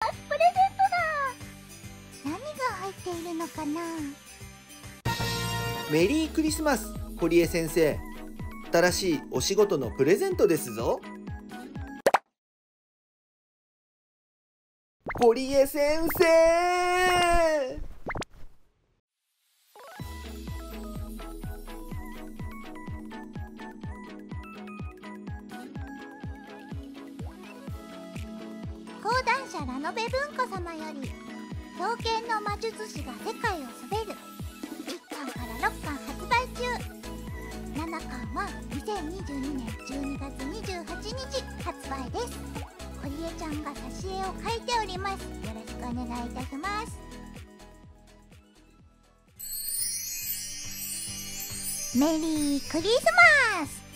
プレゼントだ。何が入っているのかな。 メリークリスマス、堀江先生。新しいお仕事のプレゼントですぞ。堀江先生。 講談社ラノベ文庫様より刀剣の魔術師が世界を滑る1巻から6巻発売中。7巻は2022年12月28日発売です。堀江ちゃんが挿絵を描いております。よろしくお願いいたします。メリークリスマス。